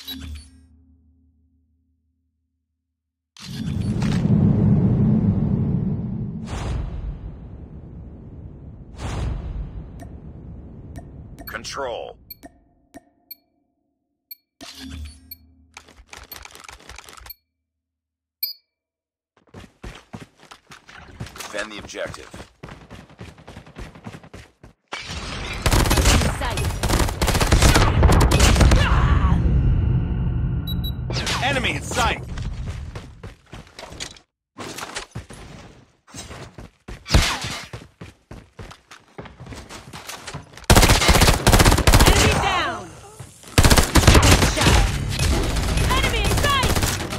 Control. Defend the objective. Enemy in sight! Enemy down! Shot. Enemy in sight!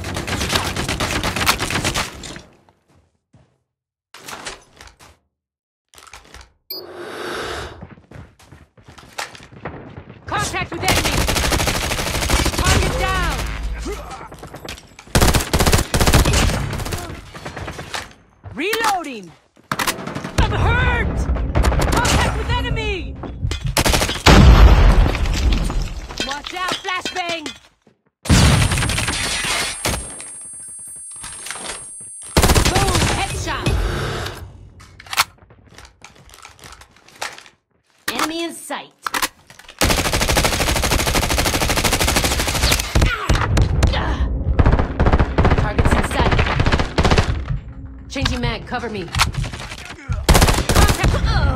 Contact with enemy! Target down! Reloading! I'm hurt! Contact with enemy! Watch out, flashbang! Boom! Headshot! Enemy in sight! Target's in sight. Changing mag, cover me. Contact!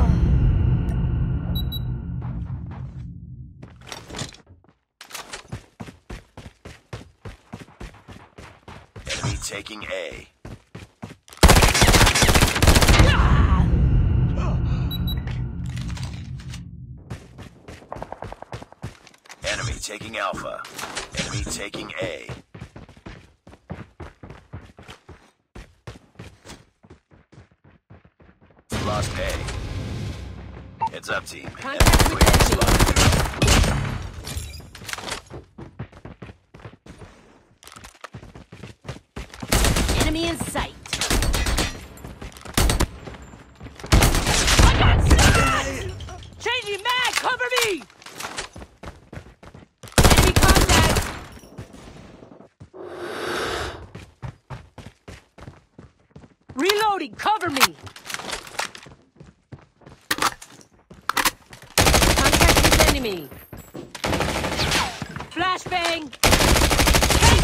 Enemy taking A. Enemy taking Alpha. Enemy taking A. Lost A. Heads up, team. Contact with enemy. Enemy in sight. I got shot! Changing mag, cover me! Enemy contact! Reloading, cover me! Contact with enemy. Flashbang! Hey!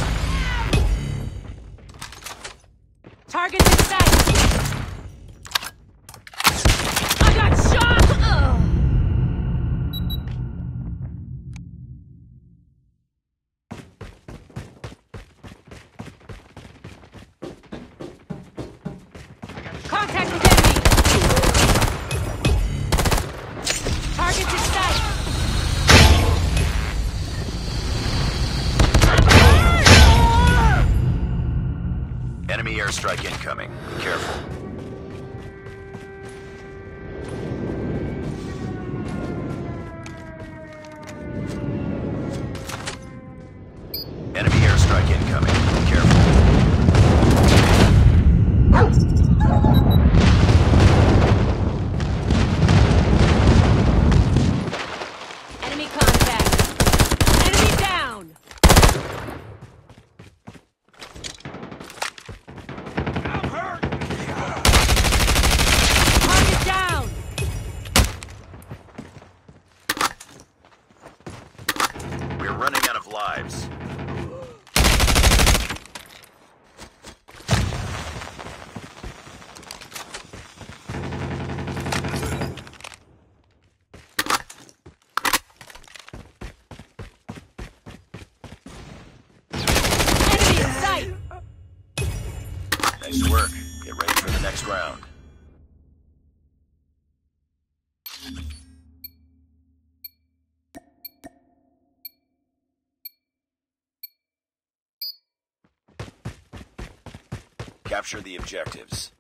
Target in sight! I got shot! Contact with enemy! Target in sight! Enemy airstrike incoming. Be careful. Enemy airstrike incoming. Be careful. Enemy contact! Enemy down! I'm hurt! Target down! We're running out of lives. Enemy in sight! Nice work. Get ready for the next round. Capture the objectives.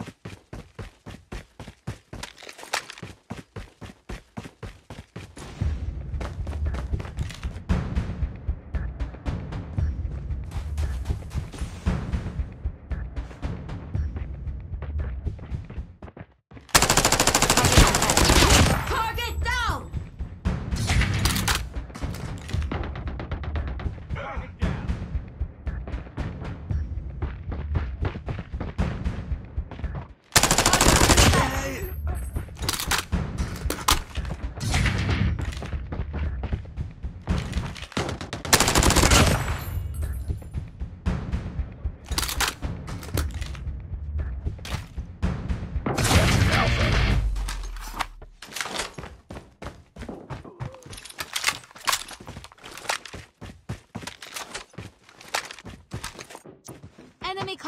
Target down! Target down!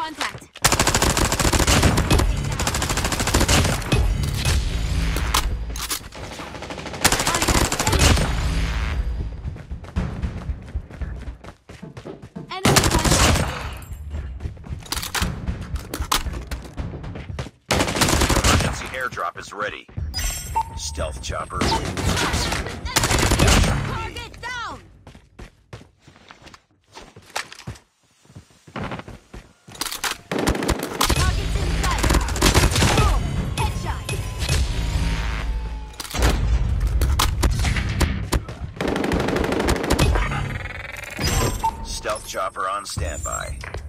contact. Enemy contact. Emergency airdrop is ready. Stealth chopper. Target down. Target's in sight. Boom. Headshot. Stealth chopper on standby.